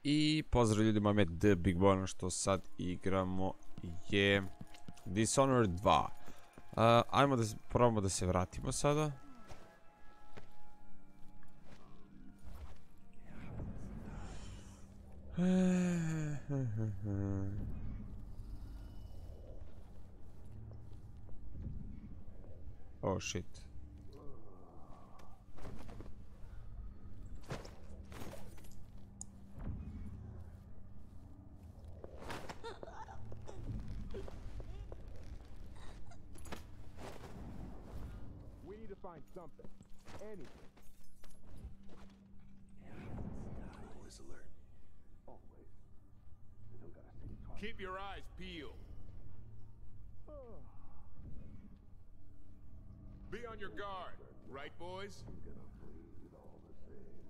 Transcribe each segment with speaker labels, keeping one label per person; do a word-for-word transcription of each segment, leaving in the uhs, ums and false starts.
Speaker 1: I pozdrav ljudima, me The Big Boy, što sad igramo je Dishonored dva. Uh, ajmo da probamo da se vratimo sada. Oh shit.
Speaker 2: Find something. Anything. Always alert. Always. You don't gotta stay talking.
Speaker 3: Keep your eyes peeled. Be on your guard, right, boys?
Speaker 2: I'm gonna bleed all the same.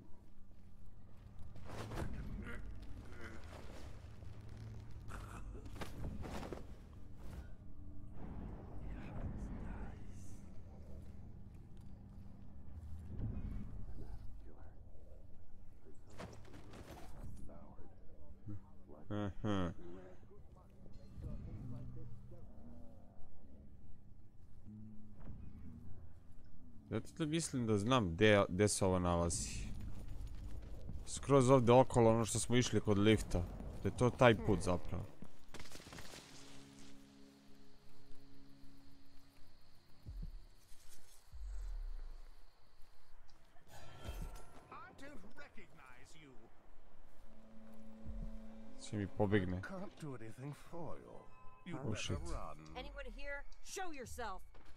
Speaker 1: Aha. Zato da mislim da znam gdje, gdje se ovo nalazi. Skroz ovdje okolo, ono što smo išli kod lifta. Da je to taj put zapravo. Sve mi pobegne. Oh shit.
Speaker 4: Anyone here? Show yourself.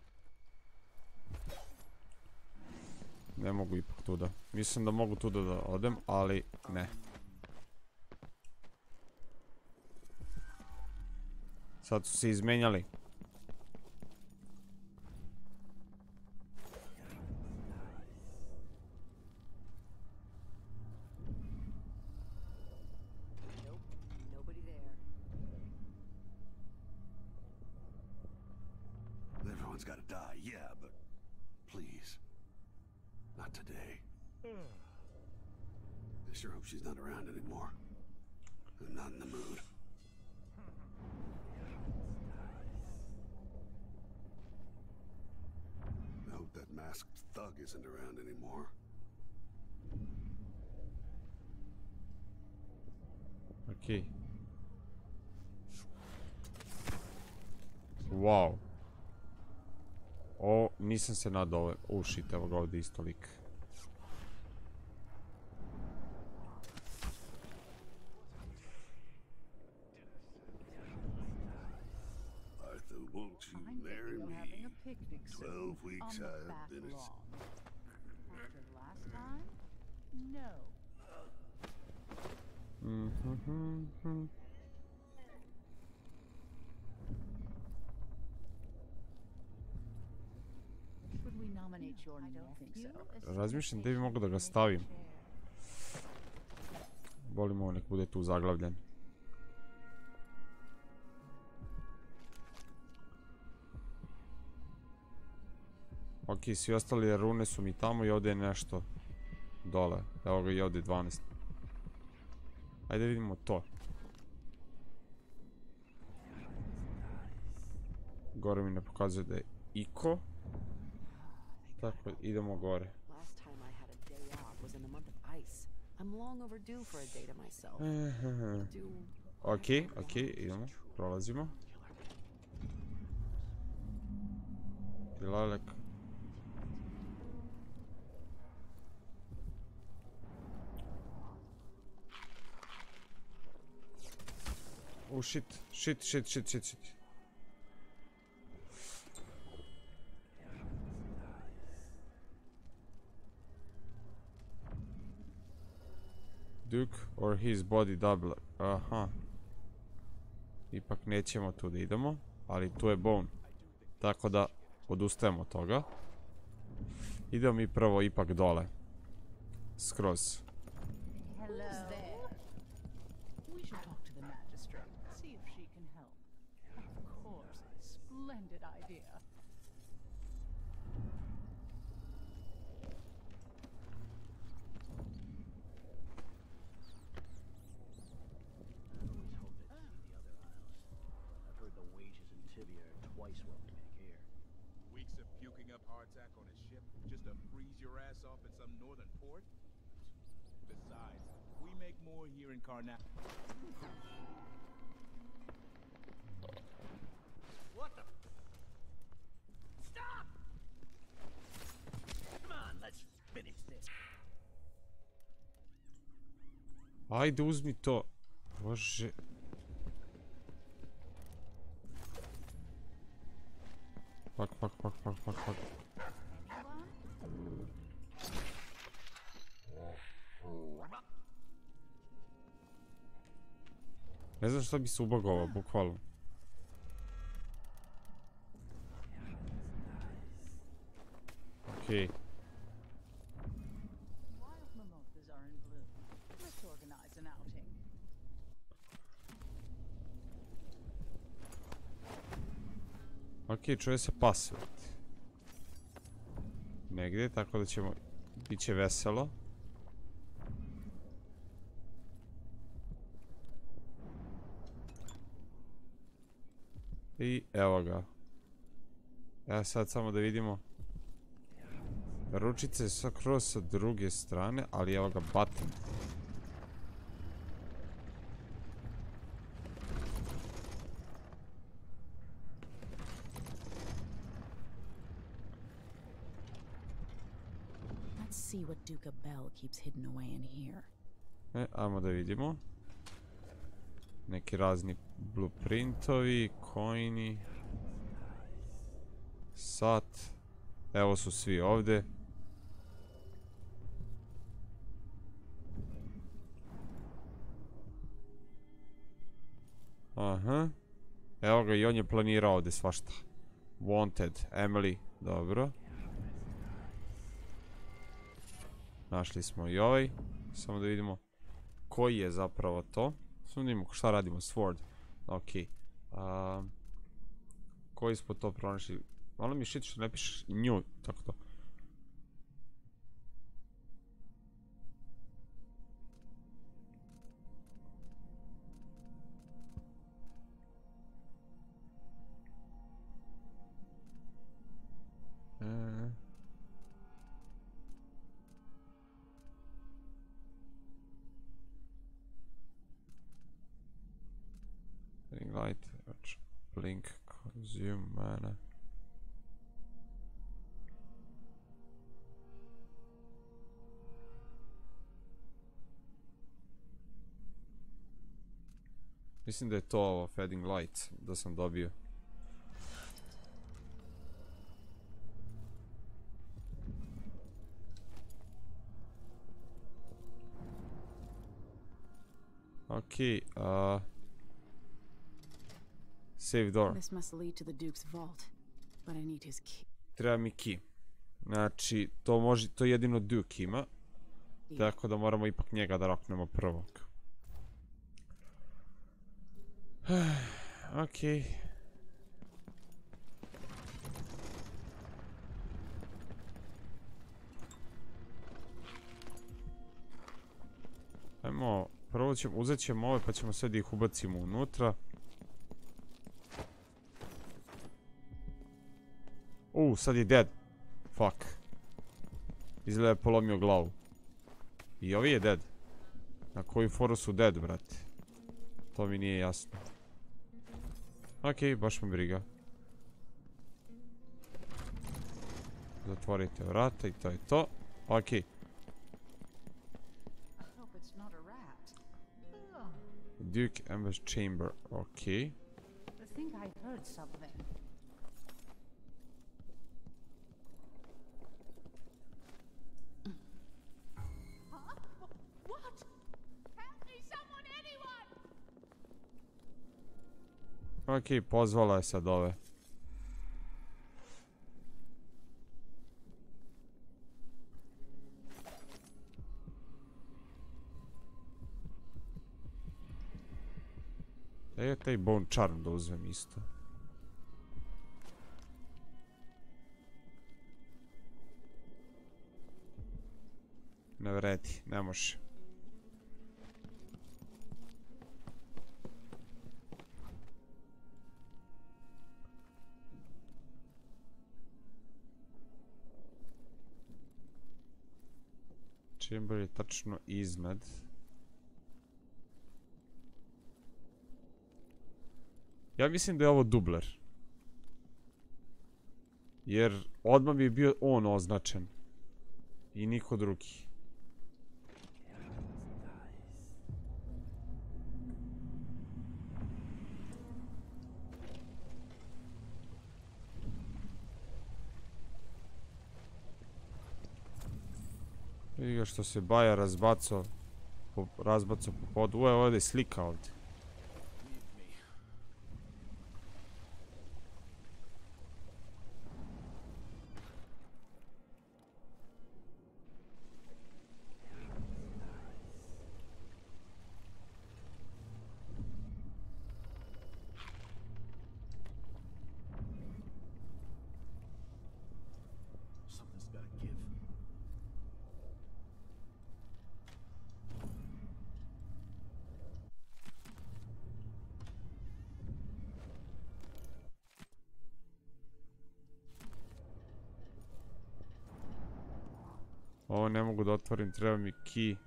Speaker 1: Ne mogu ipak tuda. Mislim da mogu tuda da odem, ali ne. Sad su se izmenjali.
Speaker 2: Everyone's gotta die, yeah, but please, not today. I sure hope she's not around anymore. I'm not in the mood. I hope that masked thug isn't around anymore.
Speaker 1: Okay. Wow. O, nisam se nadao ove. Oh shit, evo ga ovdje isto lik.
Speaker 2: Arthur, won't you marry me? Twelve weeks I have been a...
Speaker 5: After last time? No.
Speaker 1: Mm-hmm. Razmišljam da bi mogo da ga stavim. Volim ovo, nek bude tu zaglavljen. Ok, svi ostali rune su mi tamo i ovdje je nešto dole. Evo ga i ovdje dvanaest. Ajde vidimo to. Gore mi ne pokazuje da je iko. Tako, idemo gore. Ok, ok, idemo, prolazimo. Ilalek. Oh shit, shit, shit, shit, shit, shit. Duke or his body double. Aha. Ipak nećemo tu da idemo, ali tu je Bone. Tako da odustajemo od toga. Idemo mi prvo ipak dole. Skroz.
Speaker 6: just to freeze your ass off at some northern port? Besides, we make more here in Karnak.
Speaker 7: What the? Stop! Come on, let's finish this.
Speaker 1: Ajde, uzmi to. Bože. Fuck, fuck, fuck, fuck, fuck, fuck. Ne znam što bi se ubagovao, bukvalno. Okej.
Speaker 5: Wild mimosas are in bloom. Let's organize an outing.
Speaker 1: Okej, čuje se pas. Negdje, tako da ćemo... Biće veselo. I evo ga. Evo sad samo da vidimo. Ručice je skroz sa druge strane, ali evo ga button.
Speaker 8: Let's see what Duca Bell keeps hidden away in here.
Speaker 1: E, ajmo da vidimo. Neki razni blueprintovi, coini. Sat. Evo su svi ovdje. Aha. Evo ga, i on je planirao ovdje svašta. Wanted, Emily, dobro. Našli smo i ovaj. Samo da vidimo koji je zapravo to. Samo da vidimo šta radimo, Sword. Ok. Um, koji smo to pronašli? Malo mi je shit što ne pišeš nju, tako to. E. Ring light, blink, consume mana. Mislim da je to ovo, fading light, da sam dobio. Okej, uh, save door.
Speaker 8: This must lead to the Duke's vault, but I need his key.
Speaker 1: Treba mi key. Znači, to može, to jedino Duke ima. Tako da moramo ipak njega da roknemo prvog. Okej. Ajmo, prvo ćemo, uzet ćemo ove pa ćemo sve da ih ubacimo unutra. U, sad je dead. Fuck. Izgleda je polomio glavu. I ovi je dead. Na koju foru su dead, brate? To mi nije jasno. Okej, baš me briga. Zatvorite vrata i to je to. Okej.
Speaker 5: Hope it's not a rat. Ugh,
Speaker 1: Duke Amber's Chamber. Okej.
Speaker 5: I think I heard something. Huh? What? Help me, someone, anyone!
Speaker 1: Okej, pozvala je sad ove. E, taj Bone Charm da uzmem isto. Ne vredi, ne može. Chamber je tačno iznad. Ja mislim da je ovo dubler. Jer odmah bi bio on označen. I niko drugi. Vidi ga što se Baja razbacao. Razbacao po podu. Uj, ovdje je slika ovdje.
Speaker 7: Something's gotta give.
Speaker 1: Ovo ne mogu da otvorim, treba mi key.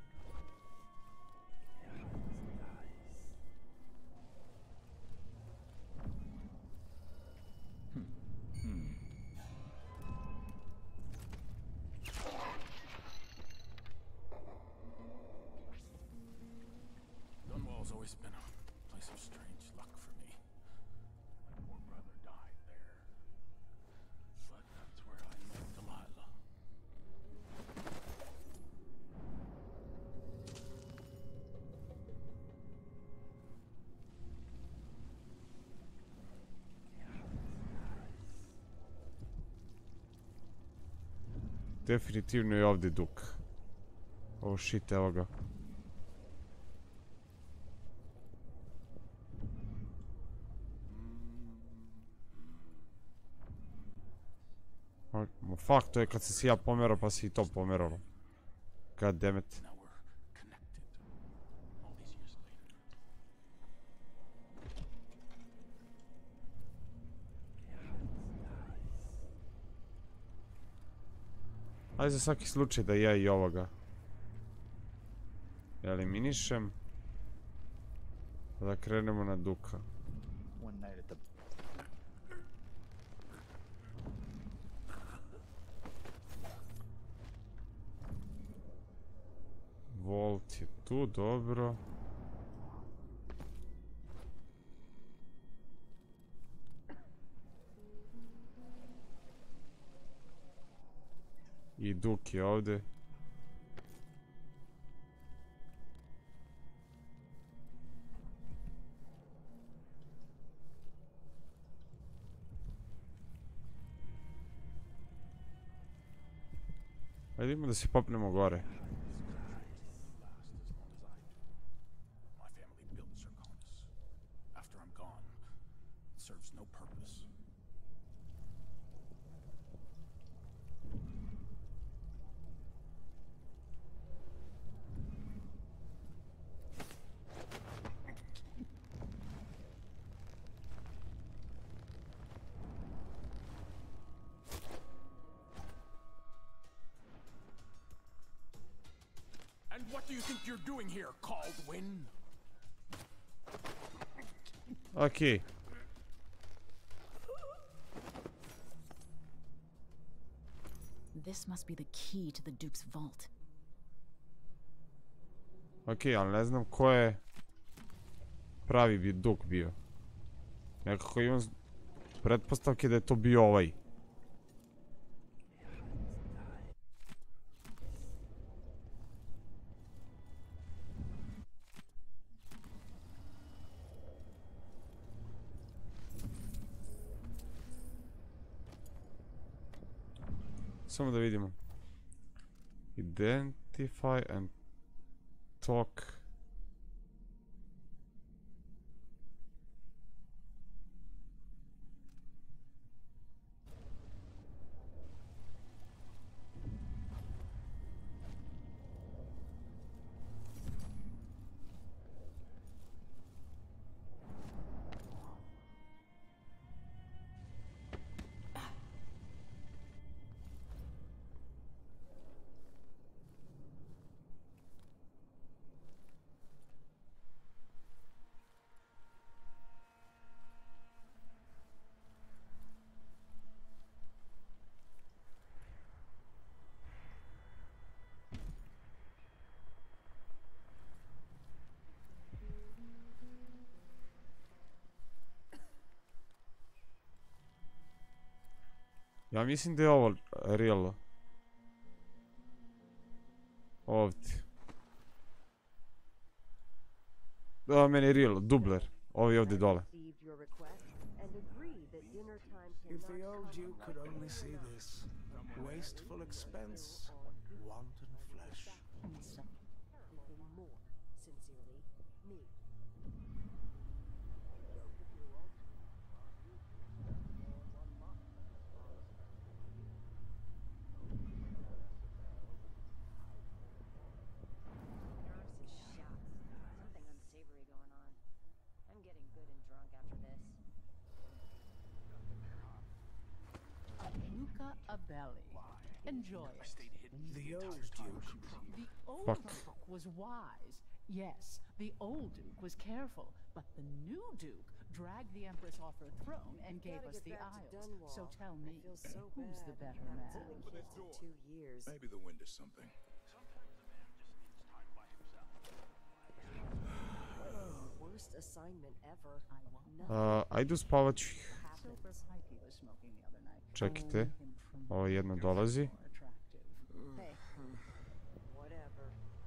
Speaker 7: Dunwall's always been a place of strange luck for me. My poor brother died there. But that's where I met Delilah.
Speaker 1: Definitivno je ovdje Duk. Oh shit, evo ga. Oh, fuck, to je kad si si ja pomerao pa si i to pomeralo. God damn it.
Speaker 7: Now we're connected. All these years later.
Speaker 1: Ajde za svaki slučaj da ja i ovoga eliminišem. Da krenemo na Duka.
Speaker 7: One night at the
Speaker 1: Volt je tu, dobro. I Duk je ovdje. Ajde idemo da se popnemo gore.
Speaker 7: My family built Zirconis. After I'm gone, it serves no purpose. And what do you think you're doing here, Caldwin?
Speaker 1: Ok.
Speaker 8: This must be the key to the Duke's vault.
Speaker 1: Ok, ali ne znam ko je pravi bi Duk bio. Nekako imam pretpostavke da je to bio ovaj. Samo da vidimo. Identify and talk. Ja mislim da je ovo real. Ovdje. Da, meni je real, dubler. Ovi ovdje dole.
Speaker 9: Received your request and agree that dinner time
Speaker 10: If
Speaker 9: cannot
Speaker 10: the old
Speaker 9: come
Speaker 10: Duke could only see this. Wasteful expense, wanton flesh.
Speaker 9: anything more. Sincerely, me.
Speaker 4: Something unsavory going on. I'm getting good and drunk after this.
Speaker 5: Luca Abelli. Enjoy it.
Speaker 10: The old Duke.
Speaker 5: The old
Speaker 1: Fuck.
Speaker 5: Duke was wise. Yes, the old Duke was careful, but the new Duke dragged the Empress off her throne and gave
Speaker 9: Gotta
Speaker 5: us
Speaker 9: get
Speaker 5: the
Speaker 9: back to
Speaker 5: Isles.
Speaker 9: Dunwall.
Speaker 5: So tell
Speaker 9: I
Speaker 5: me,
Speaker 9: feel so
Speaker 5: who's the
Speaker 9: bad.
Speaker 5: better
Speaker 9: Haven't
Speaker 5: man?
Speaker 9: seen the kids in two years.
Speaker 6: Maybe the wind is something.
Speaker 9: Worst assignment ever.
Speaker 5: I won't.
Speaker 1: Uh, ajdu spavat ću ih.
Speaker 5: Silver pipe he was smoking the other night.
Speaker 1: Čekajte.
Speaker 5: Only him from
Speaker 1: Ovo jedno dolazi.
Speaker 5: more attractive.
Speaker 9: Hey, whatever.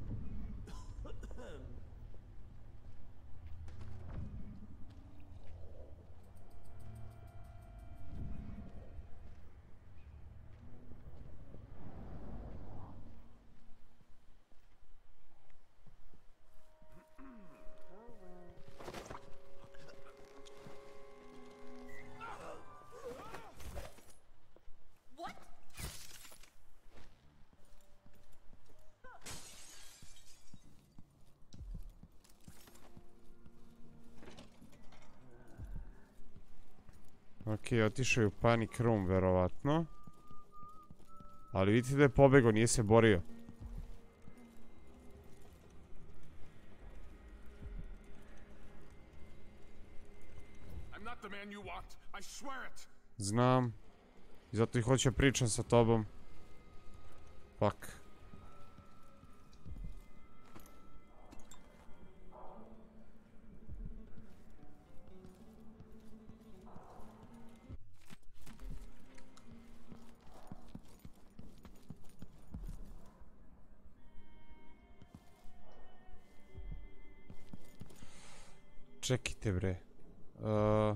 Speaker 9: Oh well.
Speaker 4: What?
Speaker 1: Ok, otišao je u panic room, verovatno. Ali vidite da je pobegao, nije se borio.
Speaker 7: I'm not the man you want. I swear it.
Speaker 1: Znam. I zato i hoću pričam sa tobom. Fuck. Čekajte bre. Uh...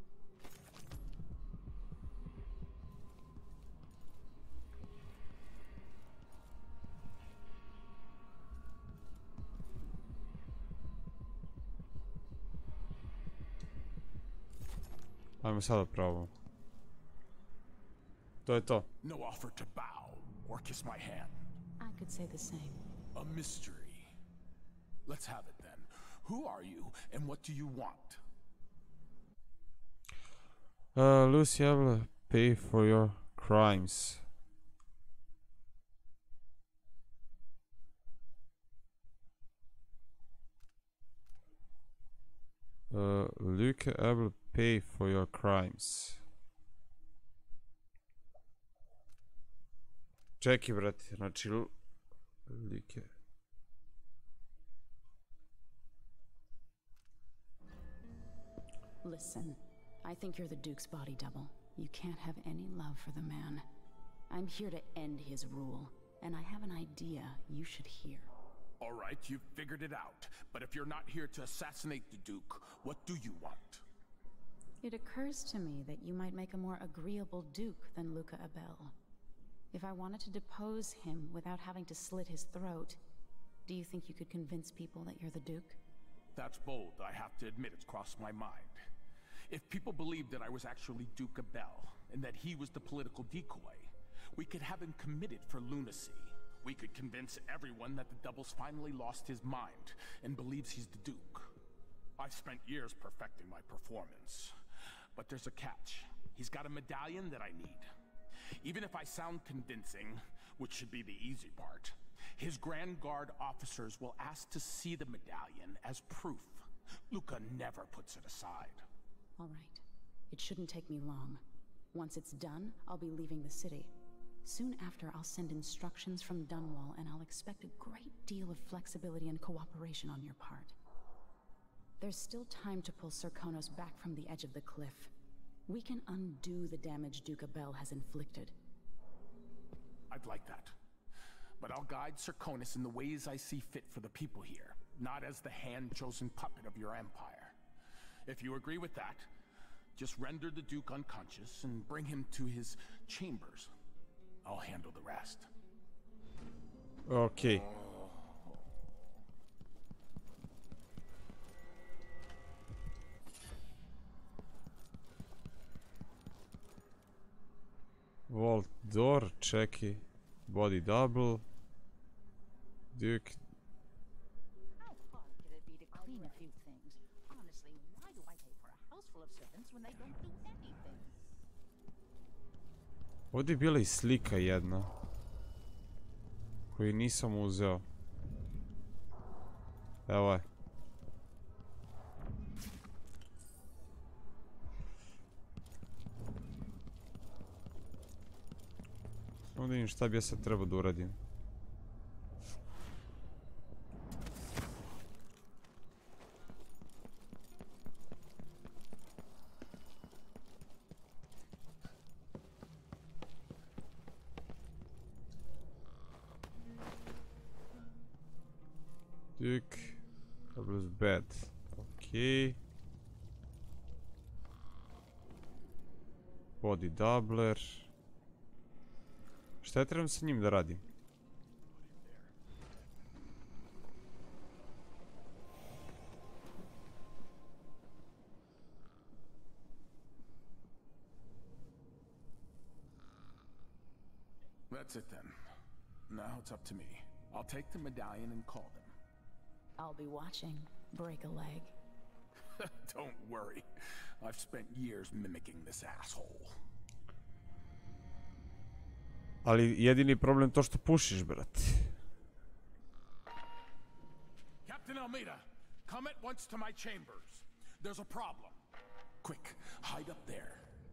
Speaker 1: Ajmo sada probamo. To je to.
Speaker 7: No offer to bow or kiss my hand.
Speaker 8: I could say the same.
Speaker 7: A mystery. Let's have it then. Who are you and what do you want?
Speaker 1: Uh, Lucy, I will pay for your crimes. Uh, Luke, I will pay for your crimes. Čekaj, brate, znači... Lu- Luke...
Speaker 8: Listen, I think you're the Duke's body double. You can't have any love for the man. I'm here to end his rule, and I have an idea you should hear.
Speaker 7: All right, you've figured it out. But if you're not here to assassinate the Duke, what do you want?
Speaker 8: It occurs to me that you might make a more agreeable Duke than Luca Abel. If I wanted to depose him without having to slit his throat, do you think you could convince people that you're the Duke?
Speaker 7: That's bold. I have to admit it's crossed my mind. If people believed that I was actually Duke Abel, and that he was the political decoy, we could have him committed for lunacy. We could convince everyone that the Double's finally lost his mind, and believes he's the Duke. I've spent years perfecting my performance. But there's a catch. He's got a medallion that I need. Even if I sound convincing, which should be the easy part, his Grand Guard officers will ask to see the medallion as proof. Luca never puts it aside.
Speaker 8: All right. It shouldn't take me long. Once it's done, I'll be leaving the city. Soon after, I'll send instructions from Dunwall, and I'll expect a great deal of flexibility and cooperation on your part. There's still time to pull Sir Konos back from the edge of the cliff. We can undo the damage Duke Abel has inflicted.
Speaker 7: I'd like that. But I'll guide Serkonis in the ways I see fit for the people here, not as the hand-chosen puppet of your empire. If you agree with that, just render the Duke unconscious and bring him to his chambers. I'll handle the rest.
Speaker 1: Okay. Vault door, čeki. Body double. Duke.
Speaker 5: How hard could it be to clean a few things? Honestly, why do I pay for a house full of servants when they don't do anything?
Speaker 1: Ovdje je bila i slika jedna koju nisam uzeo. Evo je. Samo da vidim šta bi ja sad trebao da uradim. Duke, doubles bed. Okay. Body doubler. Šta ja trebam sa njim da radim?
Speaker 7: That's it then. Now it's up to me. I'll take the medallion and call them.
Speaker 8: I'll be watching. Break a leg.
Speaker 7: Don't worry. I've spent years mimicking this asshole.
Speaker 1: Ali jedini problem to što pušiš, brat.
Speaker 7: Captain Almeida, come at once to my chambers. There's a problem. Quick, hide up there.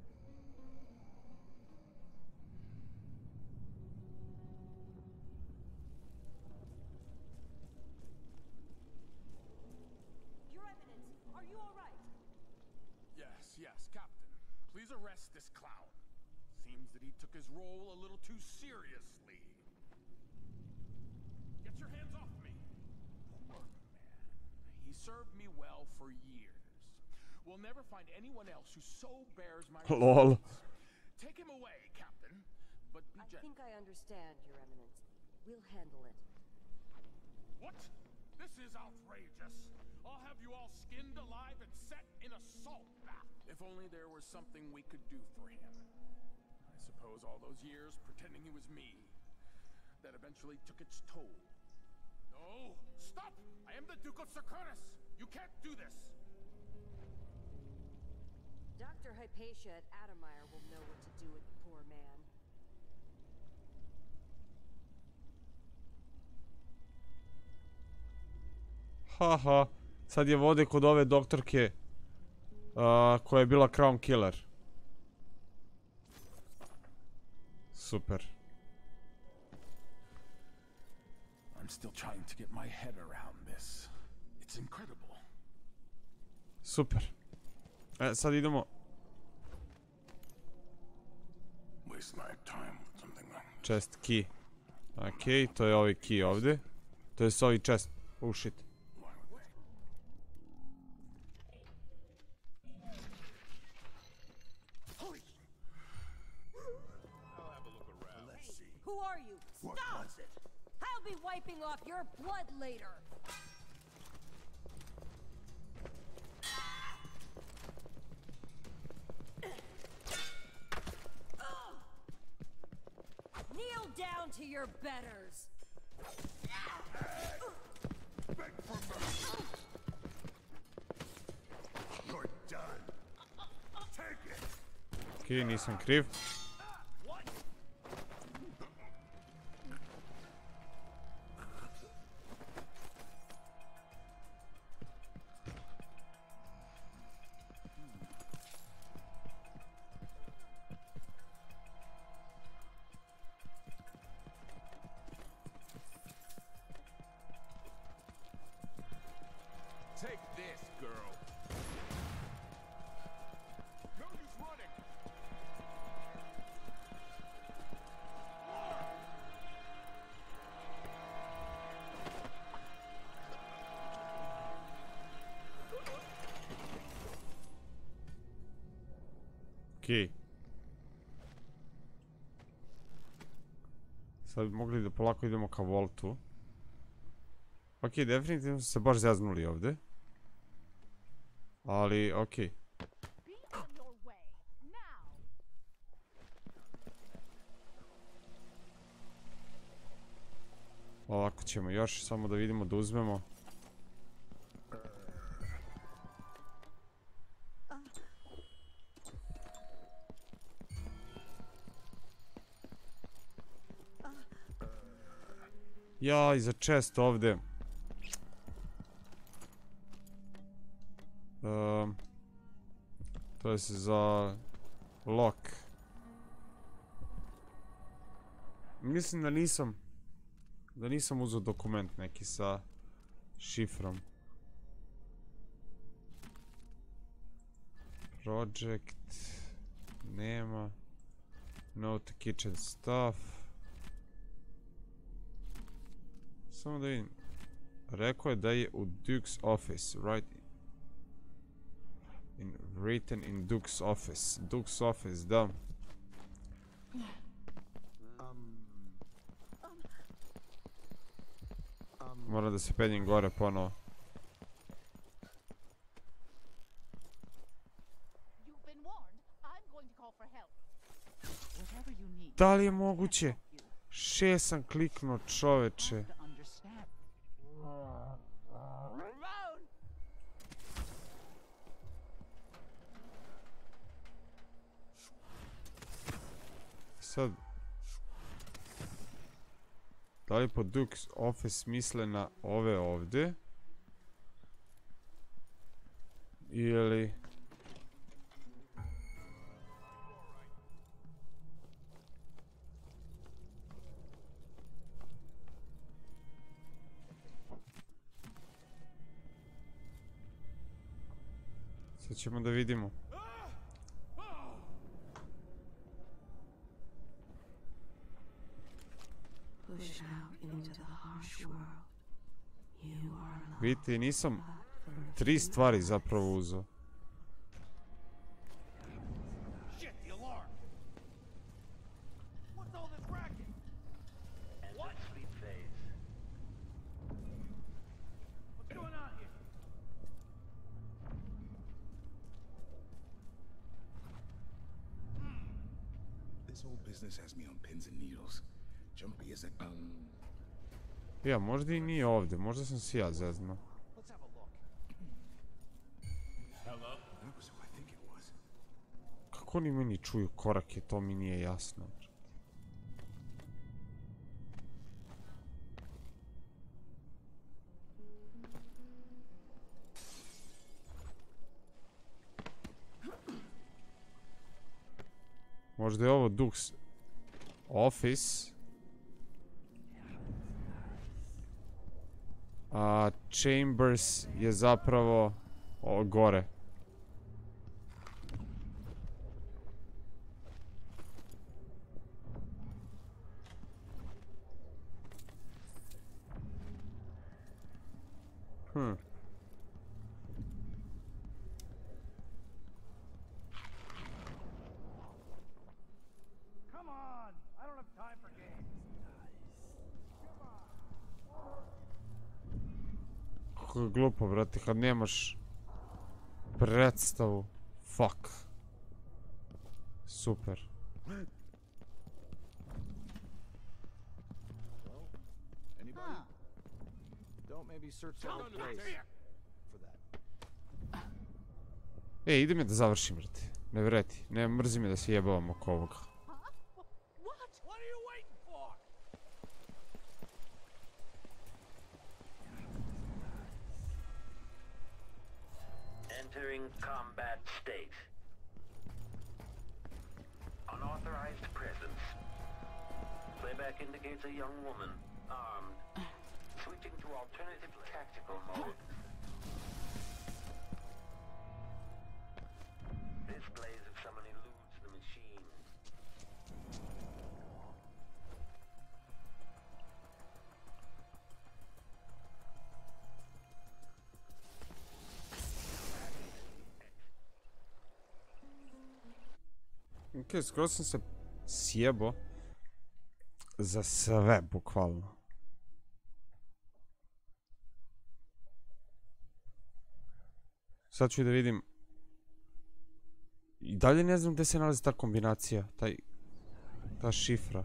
Speaker 9: Your Eminence, are you all right?
Speaker 7: Yes, yes, Captain. Please arrest this clown. Seems that he took his role a little too seriously. Get your hands off me. Poor man. He served me well for years. We'll never find anyone else who so bears my
Speaker 1: Lol.
Speaker 7: Take him away, Captain. But be
Speaker 9: I
Speaker 7: gentle.
Speaker 9: think I understand, Your Eminence. We'll handle it.
Speaker 7: What? This is outrageous. I'll have you all skinned alive and set in a salt bath. If only there was something we could do for him. I suppose all those years pretending he was me, that eventually took its toll. No! Stop! I am the Duke of Serkonis! You can't do this!
Speaker 9: Doctor Hypatia at Adamire will know what to do with the poor man.
Speaker 1: Haha, sad je vode kod ove doktorke uh, koja je bila Crown Killer. Super.
Speaker 7: I'm still trying to get my head around this. It's incredible.
Speaker 1: Super. E, sad idemo.
Speaker 2: Waste my time with something like this.
Speaker 1: Chest key. Okej, to je ovaj key ovdje. To je s ovaj chest. Oh shit.
Speaker 9: Who are you?
Speaker 2: What
Speaker 9: Stop!
Speaker 2: was it?
Speaker 9: I'll be wiping off your blood later. Kneel down to your betters.
Speaker 2: Beg for mercy. You're done. Take it.
Speaker 1: Okej, nisam kriv.
Speaker 3: Take this, girl. No use running.
Speaker 1: Okej. Sad bi mogli da polako idemo ka Voltu. Okej, definitivno su se baš zaznuli ovdje. Ali, okej. Ovako ćemo još, samo da vidimo, da uzmemo. Ja, i za čest ovdje. Um, to je za lock. Mislim da nisam da nisam uzeo dokument neki sa šifrom. Project nema. Note kitchen stuff. Samo da vidim. Rekao je da je u Duke's office, right? In, written in Duke's office. Duke's office, da. Moram da se penjem gore ponovo. Da li je moguće? Šest sam kliknuo, čoveče. Sad, da li po Duke's office misle na ove ovdje? Ili... Sad ćemo da vidimo. Vidite, nisam tri stvari zapravo uzeo.
Speaker 6: This whole business has me on pins and needles. Jumpy is a um
Speaker 1: Ja, možda i nije ovdje, možda sam si ja zeznao. Kako oni meni čuju korake, to mi nije jasno. Možda je ovo Duke's office. A Chambers je zapravo o, gore. Hm. Kako je glupo, brate, kad nemaš predstavu. Fuck. Super. E, ide me da završim, brate. Ne vreti, ne mrzi me da se jebavam oko ovoga.
Speaker 11: Entering combat state. Unauthorized presence. Playback indicates a young woman, armed. Switching to alternative tactical mode. Displays if someone eludes the machine.
Speaker 1: Ok, skoro sam se sjebo za sve, bukvalno. Sad ću da vidim. I dalje ne znam gde se nalazi ta kombinacija, taj, ta šifra.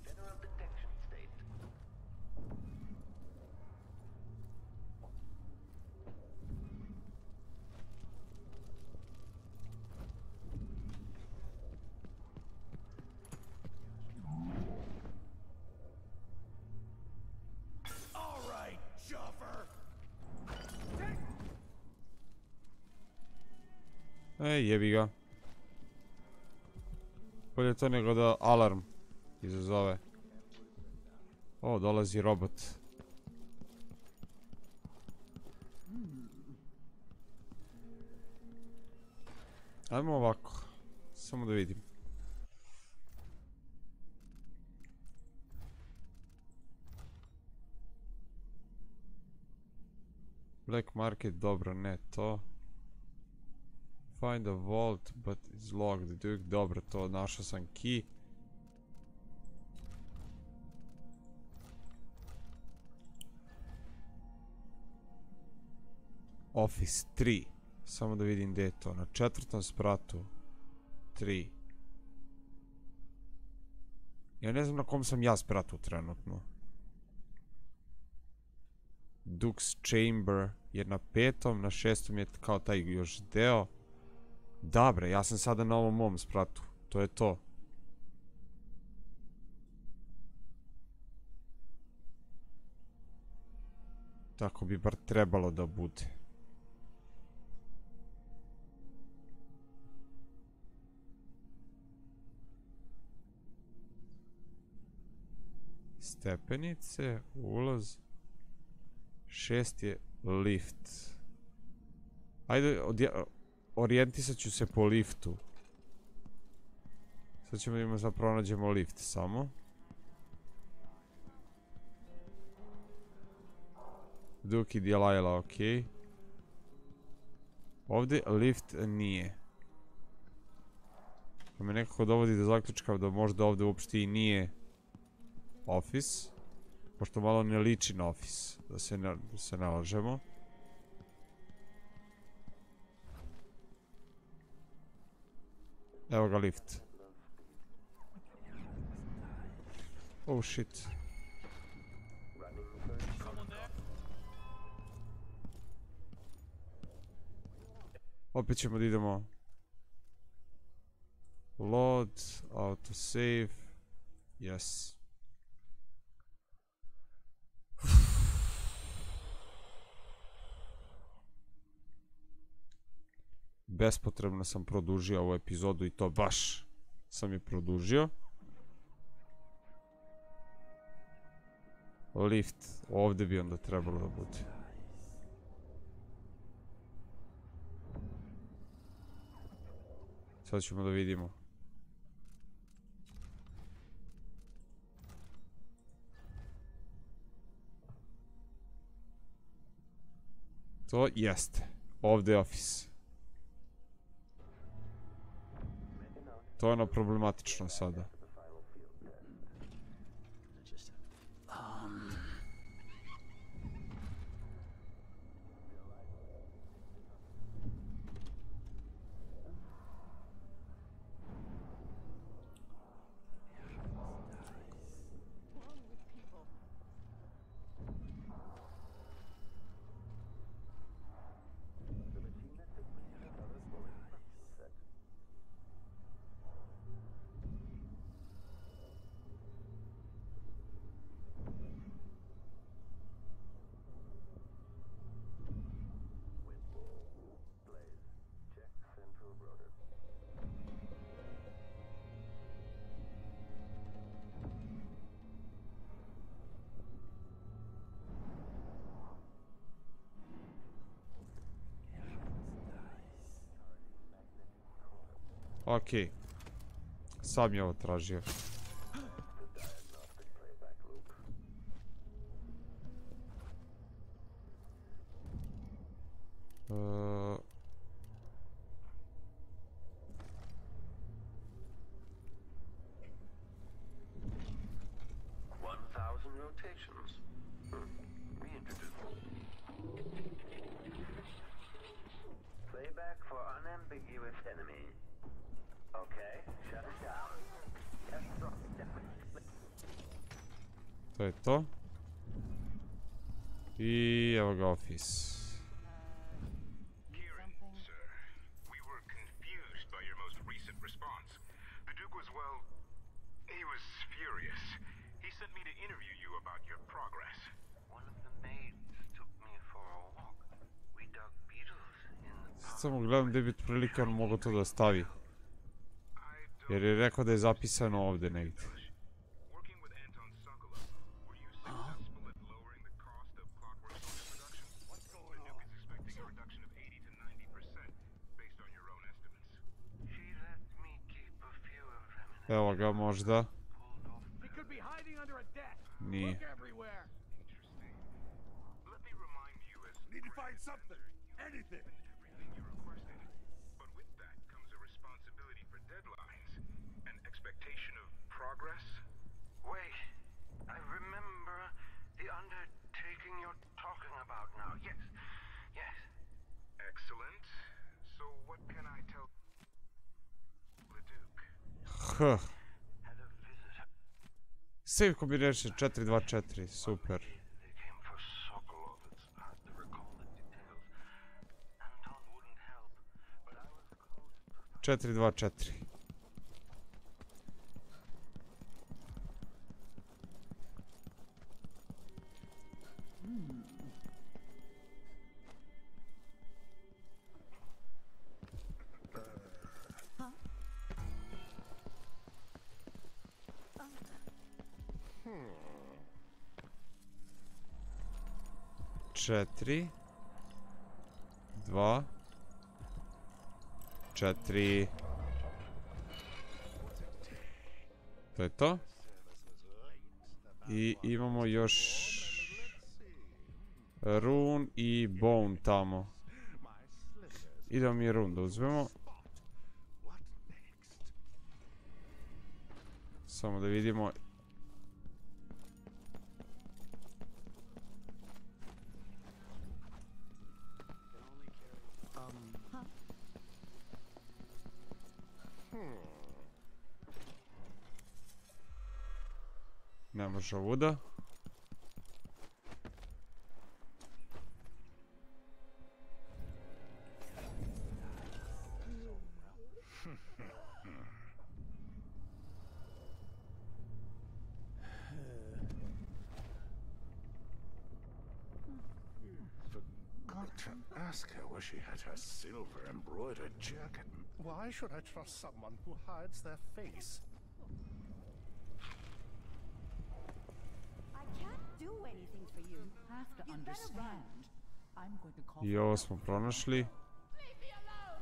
Speaker 1: Ej, jebi ga. Bolje to nego da alarm izazove. O, dolazi robot. Ajmo ovako. Samo da vidim. Black market, dobro, ne to. Find a vault, but it's locked. Duke, dobro, to našao sam key. Office tri. Samo da vidim gdje je to. Na četvrtom spratu. tri. Ja ne znam na kom sam ja spratu trenutno. Duke's Chamber je na petom, na šestom je kao taj još deo. Dobre, ja sam sada na ovom mom spratu. To je to. Tako bi bar trebalo da bude. Stepenice, ulaz. Šest je lift. Ajde, odja... orijentisat ću se po liftu. Sad ćemo imati da pronađemo lift samo. Duke i Delilah, ok. Ovdje lift nije. To me nekako dovodi do zaključka da možda ovdje uopšte i nije office. Pošto malo ne liči na office. Da se ne, da se ne lažemo. Evo ga lift. Oh shit. Opet ćemo da idemo. Load, autosave. Yes. Bespotrebno sam produžio ovu epizodu i to baš sam je produžio. Lift, ovdje bi onda trebalo da bude. Sad ćemo da vidimo. To jeste. Ovdje je office. To je ono problematično sada. Okej. Sam je ovo tražio.
Speaker 11: ambiguous enemy. Okay, shut it down. Yes, sir.
Speaker 1: To je to. I evo ga office.
Speaker 3: Kieran, sir, we were confused by your most recent response. The Duke was, well, he was furious. He sent me to interview you about your progress.
Speaker 11: One of the maids took me for a walk. We dug beetles in the
Speaker 1: Samo gledam gdje bi otprilike on mogao to da stavi. Jer je rekao da je zapisano ovdje negdje.
Speaker 3: Working with Anton Sokolov, were you successful at lowering the cost of Clockwork Soldier production? The Duke is expecting a reduction of eighty to ninety percent based on your own estimates.
Speaker 11: She let me keep a few of them in
Speaker 1: Evo ga možda.
Speaker 6: He could be hiding under a desk.
Speaker 1: Nije.
Speaker 6: Look everywhere.
Speaker 3: Interesting. Let me remind you as
Speaker 2: Need to find something. Anything.
Speaker 3: everything you requested. But with that comes a responsibility for deadlines, an expectation of progress.
Speaker 11: Wait, I remember the undertaking you're talking about now. Yes, yes.
Speaker 3: Excellent. So what can I tell the Duke?
Speaker 1: Huh.
Speaker 11: Had a visitor.
Speaker 1: Save combination četiri dva četiri, super.
Speaker 11: They came for Sokolov. It's hard to recall the details. Anton wouldn't help, but I was close.
Speaker 1: četiri dva četiri. Četiri. Dva. Četiri. To je to. I imamo još run i bone tamo. Idemo mi run da uzmemo. Samo da vidimo. Ne može ovuda.
Speaker 10: Forgot to ask her where she had her silver embroidered jacket. Why should I trust someone who hides their face?
Speaker 9: I can't do anything for you.
Speaker 5: You have to
Speaker 9: You'd better run.
Speaker 5: understand. I'm going to call
Speaker 1: I
Speaker 5: for
Speaker 1: ovo
Speaker 5: help.
Speaker 1: smo pronašli.
Speaker 5: Leave me alone!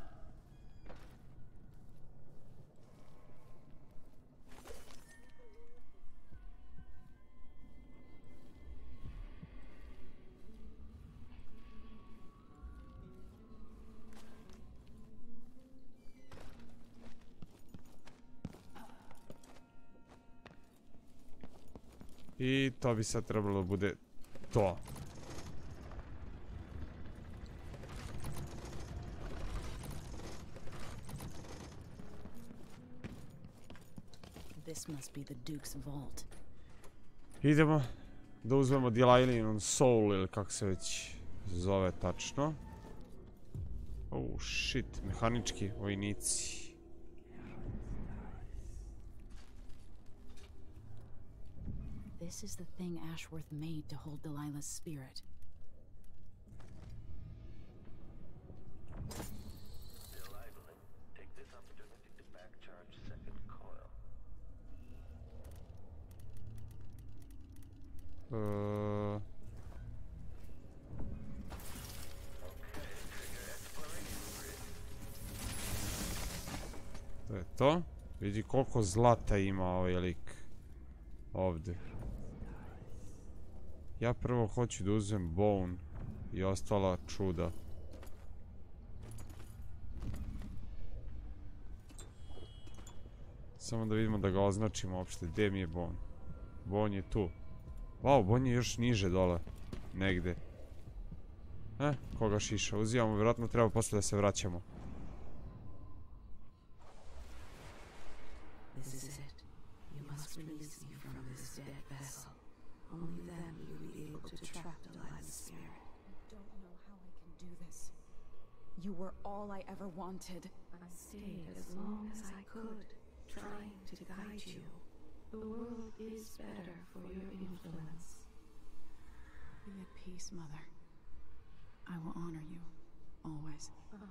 Speaker 1: I to bi sad trebalo da bude to.
Speaker 8: This must be the Duke's vault.
Speaker 1: Idemo da uzmemo Delilin Soul ili kako se već zove tačno. Oh shit, mehanički vojnici.
Speaker 8: This is the thing Ashworth made to hold Delilah's spirit.
Speaker 11: Delibeling. Take this opportunity to back charge second coil.
Speaker 1: Uh, to je to. Vidi koliko zlata ima ovaj lik. Ovdje. Ja prvo hoću da uzmem bone i ostala čuda. Samo da vidimo da ga označimo uopšte. Gdje mi je bone? Bone je tu. Wow, bone je još niže dole. Negde. Eh, koga šiša. Uzimamo, vjerojatno treba posle da se vraćamo.
Speaker 8: You were all I ever wanted.
Speaker 12: I stayed as long as I could, trying to guide you. The world is better for your influence.
Speaker 8: Be at peace, Mother. I will honor you, always.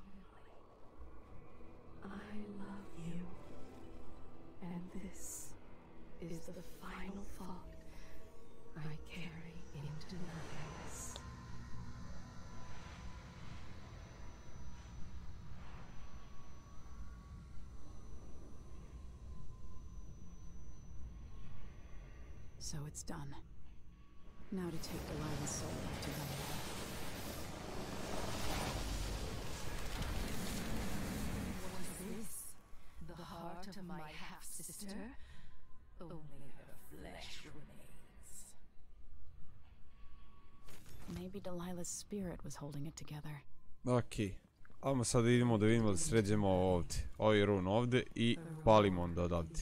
Speaker 12: I love you. And this is the final thought I carry into nothingness.
Speaker 8: So it's done. Now to take Delilah's soul back to Valhalla.
Speaker 12: Was this the heart of my half-sister? Only her flesh remains.
Speaker 8: Maybe Delilah's spirit was holding it together.
Speaker 1: Ok. Ajmo sad idemo da vidimo da sređemo ovo ovdje. Ovaj run ovdje i palimo onda odavde.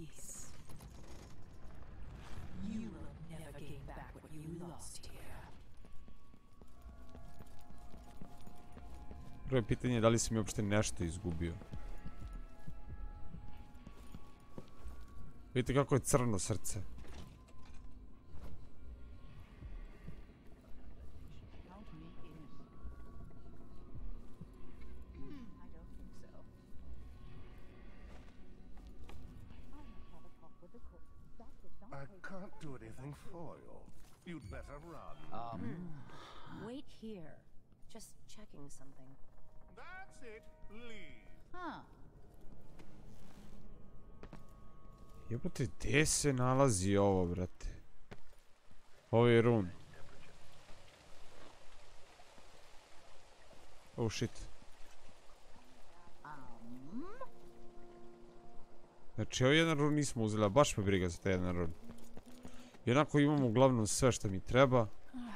Speaker 1: Prvo je pitanje da li sam mi uopšte nešto izgubio. Vidite kako je crno srce.
Speaker 10: I can't do anything for you. You'd better run.
Speaker 4: Um. Wait here. Just checking something.
Speaker 10: That's it. Leave.
Speaker 5: Huh.
Speaker 1: Jebote, gdje se nalazi ovo, brate? Ovo je run. Oh shit. Znači, ovo jedan run nismo uzeli, a baš me briga za taj jedan run. Jednako imamo uglavnom sve što mi treba.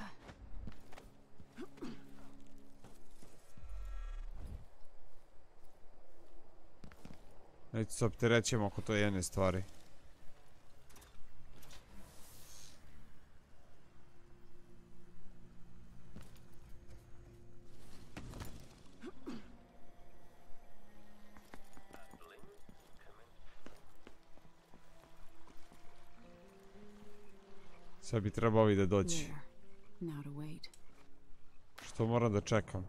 Speaker 1: Neću se opterećemo oko to jedne stvari. Sad bi trebao ovi da dođi. Što moram da čekam?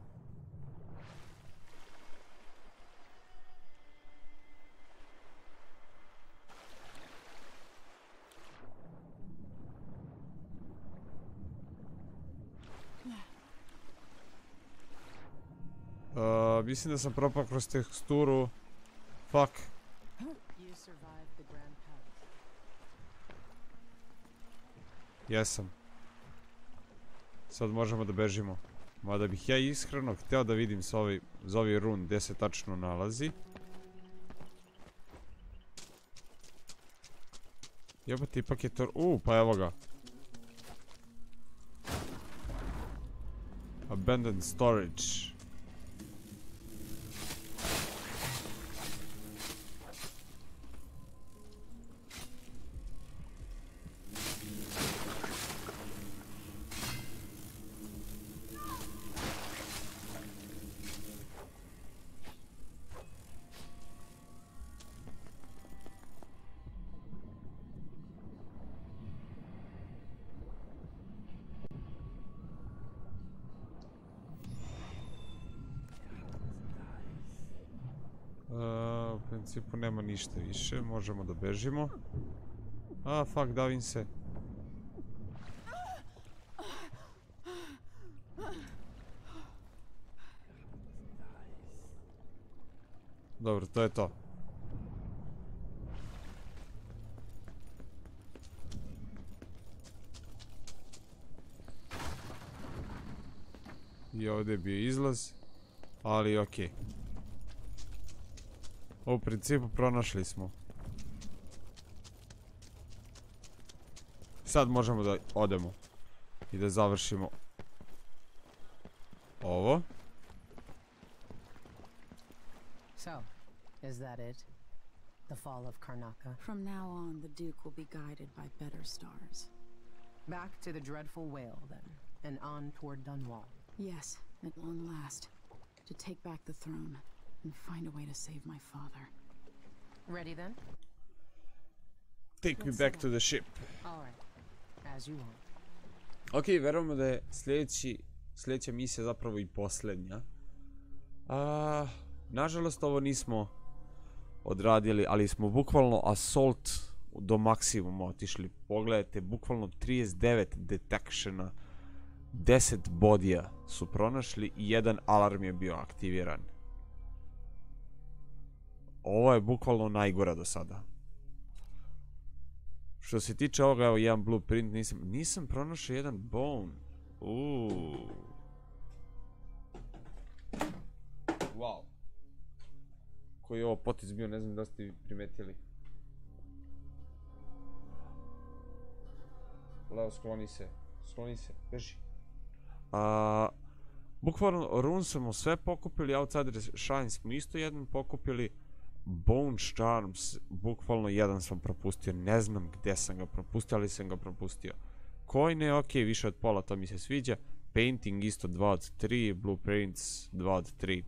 Speaker 1: Uh, mislim da sam propao kroz teksturu. Fuck. Jesam. Sad možemo da bežimo. Mada bih ja iskreno hteo da vidim za ovaj, za ovaj run gdje se tačno nalazi. Jebate, ipak je to... Uuu, pa evo ga. Abandoned storage. U principu nema ništa više, možemo da bežimo. A, fuck, davim se. Dobro, to je to. I ovdje je bio izlaz, ali okej. U principu pronašli smo. Sad možemo da odemo i da završimo ovo.
Speaker 13: So, is that it? The fall of Karnaca?
Speaker 8: From now on, the Duke will be guided by better stars.
Speaker 13: Back to the dreadful whale, then, and on toward Dunwall.
Speaker 8: Yes, at long last. to take back the throne and find a way to save my father.
Speaker 13: Ready then?
Speaker 1: Take me back to the ship.
Speaker 13: All right. As you want.
Speaker 1: Ok, verujemo da je sljedeći, sljedeća misija zapravo i posljednja. A, nažalost ovo nismo odradili, ali smo bukvalno assault do maksimuma otišli. Pogledajte, bukvalno trideset devet detectiona, deset bodija su pronašli i jedan alarm je bio aktiviran. Ovo je bukvalno najgora do sada. Što se tiče ovoga, evo jedan blueprint, nisam, nisam pronašao jedan bone. Uuu. Wow. Koji je ovo potez bio, ne znam da ste primetili. Leo, skloni se. Skloni se, beži. A, bukvalno, run smo sve pokupili, Outsider Shine smo isto jedan pokupili. Bone Charms, bukvalno jedan sam propustio, ne znam gdje sam ga propustio, ali sam ga propustio. Coine, ok, više od pola, to mi se sviđa. Painting isto dva od tri, Blueprints dva od tri.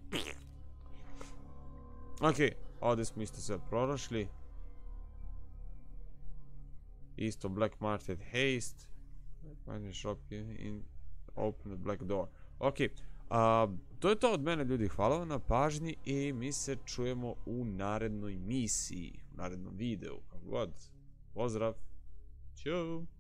Speaker 1: Ok, ovdje smo isto sve prošli. Isto Black Market Haste. Find shop in open the black door. Ok, uh, to je to od mene, ljudi, hvala vam na pažnji i mi se čujemo u narednoj misiji, u narednom videu, kako god. Pozdrav, ćao!